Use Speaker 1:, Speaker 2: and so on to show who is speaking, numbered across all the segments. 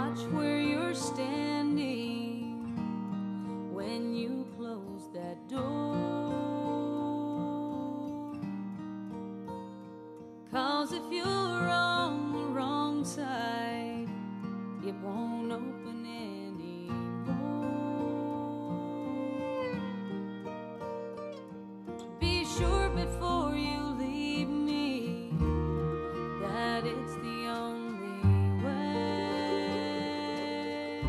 Speaker 1: watch where you're standing when you close that door. 'Cause if you're on the wrong side, it won't open anymore. Be sure before you leave me that it's the only way.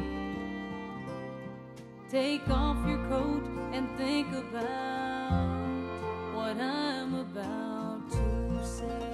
Speaker 1: Take off your coat and think about what I'm about to say.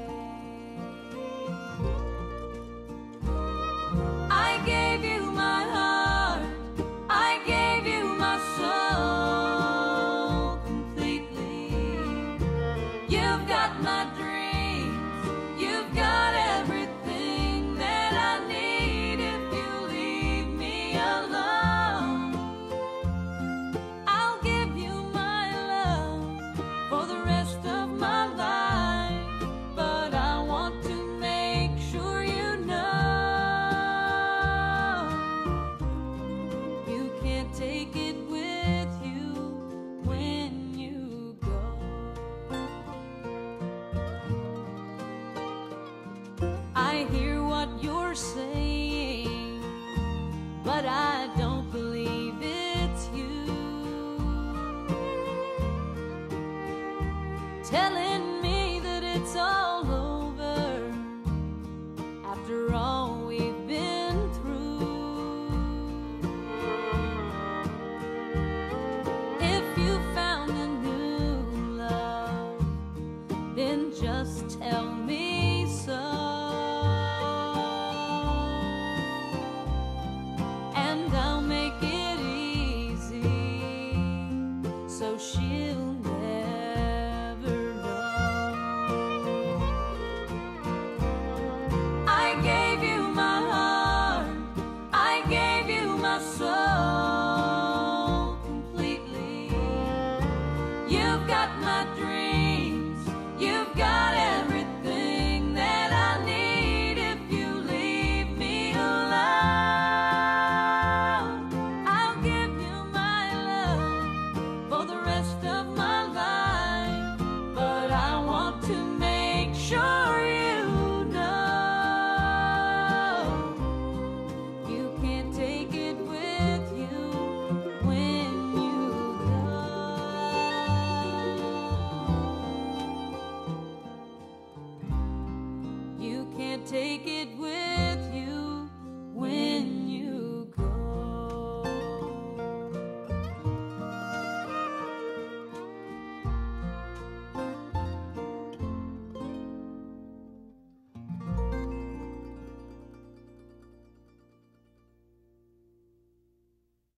Speaker 1: I gave you my heart, I gave you my soul completely. You've got my dreams, you've got everything that I need. If you leave me alone, I'll give you my love for the rest of my life. But I want to make sure you know you can't take it with you when you go. I hear what you're saying, but I don't believe it's you. Telling